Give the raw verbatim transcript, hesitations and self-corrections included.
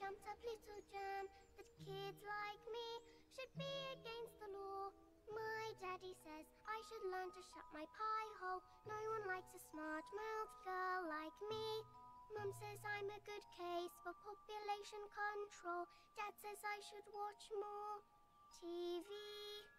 jumped up little jam, that kids like me should be against the law. My daddy says I should learn to shut my pie hole. No one likes a smart-mouthed girl like me. Mum says I'm a good case for population control. Dad says I should watch more T V.